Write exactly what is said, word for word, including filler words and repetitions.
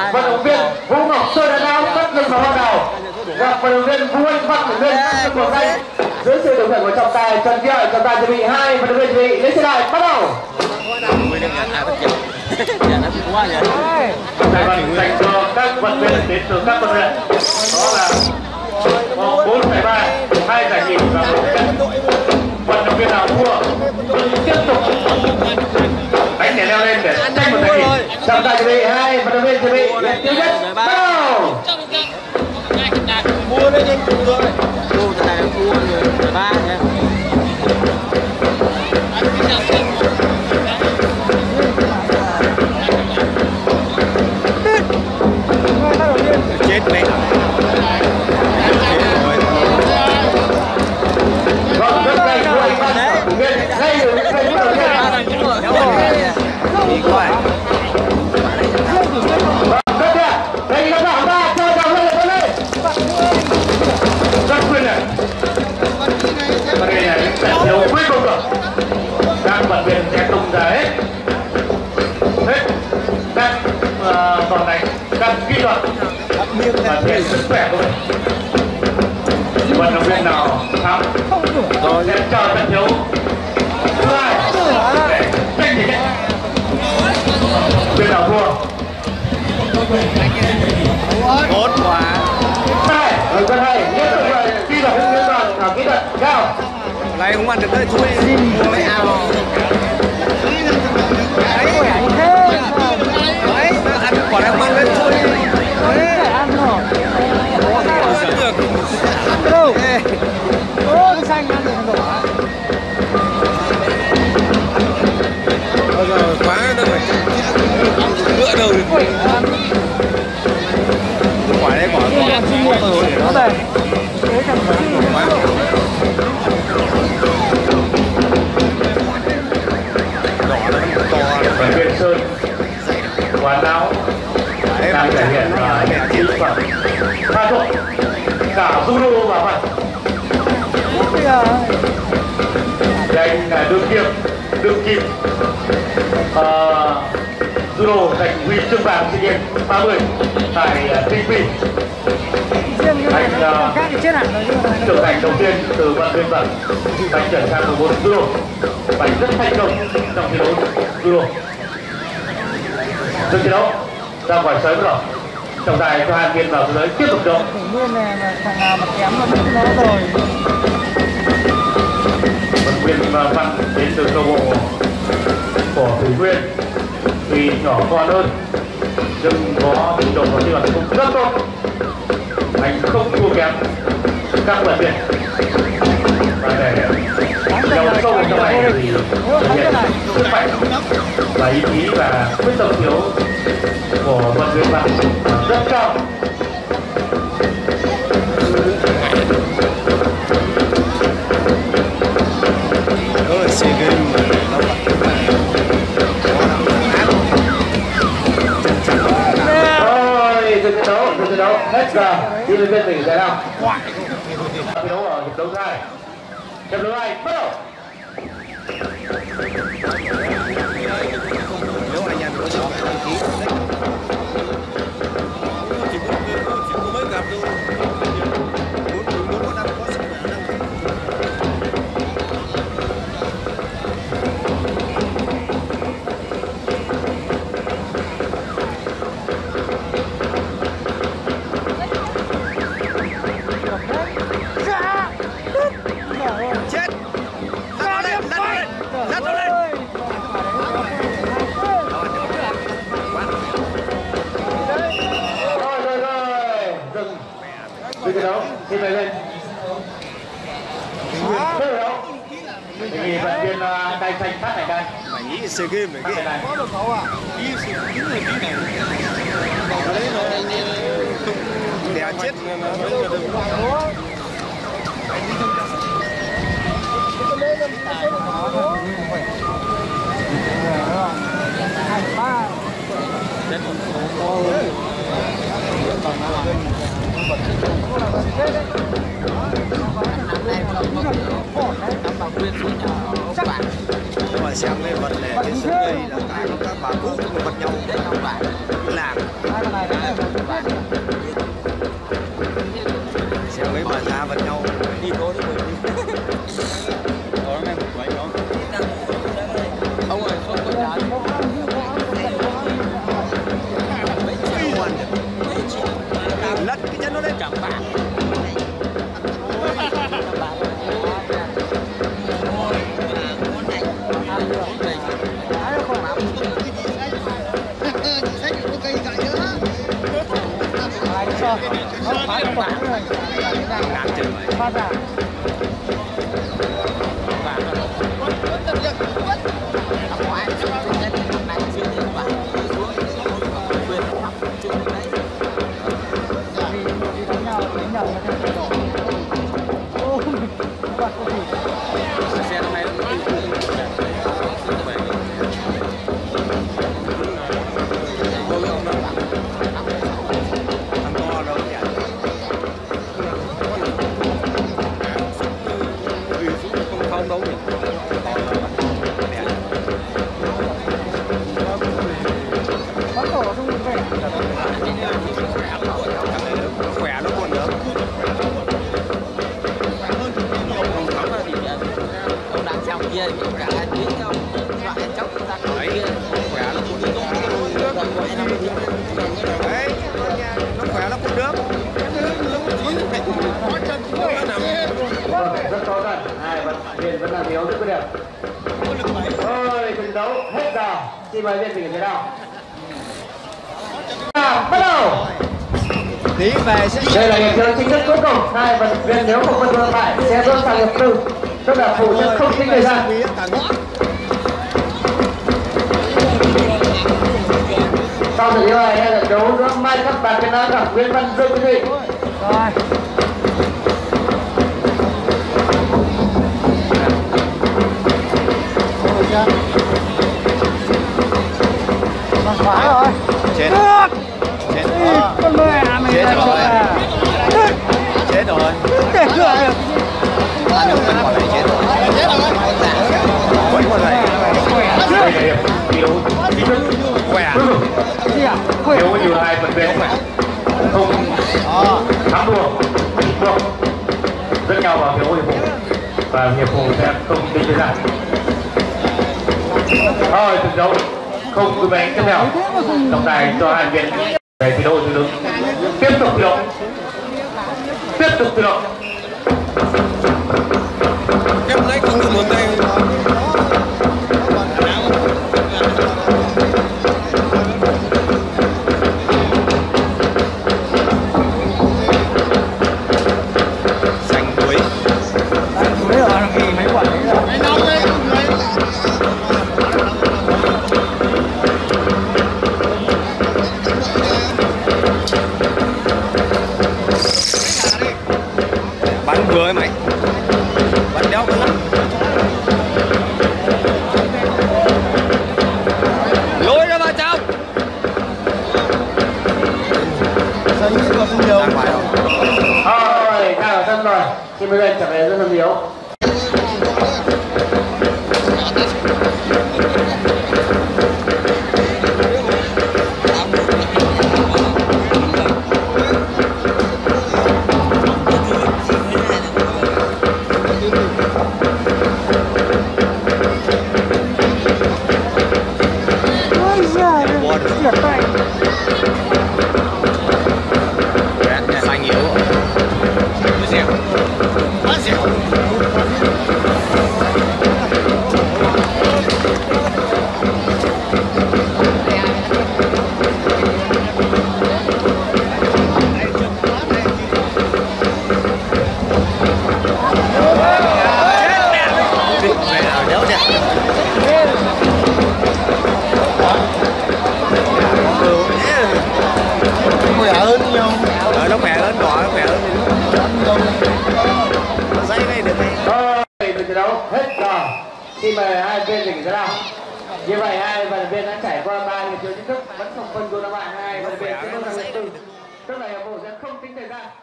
vận động viên Vũ Ngọc Sơn đã náo bắt lưng vào ban đầu, gặp vận động viên Vũ Anh Văn lên bắt lưng vào tay dưới sự điều khiển của trọng tài Trần Kia. Trọng tài chuẩn bị hai vận động viên chuẩn bị lấy xe đài bắt đầu. Trọng tài vận dành cho các vận động viên đến từ các vận huyện, đó là bốn giải ba, hai giải nhì và một trận. Vận động viên nào thua tiếp tục đánh để leo lên để tranh một giải nhì. Trọng tài chuẩn bị hai vận động viên chuẩn bị tiêu nhất bắt đầu. Mua đấy chứ rồi. Mua cái này mua người ba nhé. Chết mẹ. Vâng, rất hay, của anh Văn, của Nguyên, hay rồi, hay rồi, hay rồi. Đi qua. Vâng, rất đẹp. Đây là bảng ba, cho đồng lên, lên lên. Rất khuyên này. Và đây là những trận đấu cuối cùng rồi. Các vận viên sẽ tung ra hết. Hết. Các đòn đánh, các kỹ thuật và thể sức khỏe của mình. Vận động viên nào thắng rồi sẽ chờ trận đấu thứ hai để tranh giành nhất. Bên nào thua Tốt quá. hai rồi rất hay, liên tục là kỹ thuật liên toàn là kỹ thuật cao. Này không ăn được đấy, thôi mua mấy ao. Đấy khỏe như thế. Đấy, ăn quả đang mang lên thôi. Đấy, ăn rồi. Dẫn được. Ăn đâu? Ô, cái xanh ăn được đỏ. Bây giờ quá đâu phải ngựa đầu được. Quả đấy quả quả không mua rồi để nó đây. Thế chẳng phải quá. Vận viên Sơn quán áo đang thể hiện kỹ thuật pha trộn cả judo và vật. Anh là đương kim đương kim uh, judo giành huy chương vàng SEA Games ba mươi tại Tinh Phi. Anh uh, trưởng thành đầu tiên từ vận viên vật anh chuyển sang một môn judo và rất thành công trong thi đấu judo. Dừng thi đấu ra khỏi sới rồi. Trọng tài cho hai viên vào sới tiếp tục đấu. Nguyên này mà thằng nào mà kém nó biết nó rồi. Vận viên Văn đến từ câu bộ của Thủy Nguyên tuy nhỏ con hơn nhưng có trình độ và kỹ thuật cũng rất tốt. Anh không thua kém các vận viên và để đầu sâu trong này thì thể hiện sức mạnh và ý chí và quyết tâm thiếu của vận viên Văn rất cao. Đó là SEA Games mà nó Rồi, dừng thi đấu, dừng thi đấu, hết giờ. Đi lên viên tỉnh giải nào. Thi đấu ở hiệp đấu thứ hai. Hiệp đấu hai bắt đầu. nếu anh em có sự đăng ký chỉ có mới gặp thôi. Muốn muốn có đăng có sức khỏe đăng ký. Chết. Lăn lên, lăn lên, lăn lên. Rồi rồi rồi, dừng. Dừng thi đấu, xin mời lên. Tiếp đấu. Thì vận viên tay xanh phát này đây. Mày nghĩ SEA Games này kia. Có được cậu à? Đi SEA Games này đi này. Ở đấy nó không đè chết nó nhưng mà xem cái vật này cái xuống đây là cả các bà cũ vật nhau làng Sẽ mấy bà già vật nhau đi thôi đi. Đó em một váy đó. Ông ơi, không có đá. Lật cái chân nó lên chẳng bạn. Nó phá cái quả rồi. Ngán chừng vậy. Phá ra. Xe hôm nay nó không đấu nhỉ? Bắt tổ không khỏe. Khỏe nó còn nữa. Ông đang xong kia thì ông đã tuyến nhau loại chốc ta Đấy, khỏe nó còn nước. Đấy, nó khỏe nó còn nước. Rất khó khăn, hai vận viên vẫn đang thiếu rất quyết đẹp. Ôi, trận đấu hết giờ, xin mời viên trình thế nào? À, bắt đầu. Tí về sẽ Đây là điểm chơi chính thức cuối cùng, hai vận viên nếu không phân thượng lại sẽ bước sang hiệp tư, tức là phụ nhân không tính thời gian. Sau trận đấu này là trận đấu giữa Mai Khắc Bạc Việt Nam gặp Nguyễn Văn Dương quý vị. Rồi. Bằng khóa rồi. chết. Chết. Con mẹ mày Chết là rồi. chỗ à. Chết rồi. Để cửa được. Ăn được cái quả này chết rồi. Quẩy quả này. Đây là điểm thi đấu chính thức Khỏe. cuối cùng. Gì à? Quên. Nếu như hai vận viên không thắng đua, thua rất nhau vào hiệp hiệp phụ và hiệp phụ sẽ không tính thời gian. Thôi trận đấu không cứ bánh tiếp theo, trọng tài cho hai viên về thi đấu thứ đứng tiếp tục thi đấu, tiếp tục thi đấu. Kép lấy không được một tay. Xanh cuối. Anh cuối rồi làm gì mấy quả đấy rồi. Bắn vừa ấy mày. Bắn đéo cái lắm. Lôi ra vào trong. Giấy còn không nhiều. Ra ngoài rồi. Thôi ra ở sân rồi, xin mời lên trở về rất là yếu. Ôi giời, trượt tay. Xanh yếu rồi. Dẻo. Quá dẻo. Mẹ nào đéo nhỉ? Khỏe hơn nhiều. Ờ, nó khỏe hơn đỏ, nó khỏe hơn. Dây này được này. Thôi trận đấu hết giờ, xin mời hai viên trình thế nào? Như vậy hai vận viên đã trải qua ba hiệp thi chính thức vẫn không phân đua thắng bại, hai vận viên sẽ bước sang hiệp tư, tức là hiệp vụ sẽ không tính thời gian.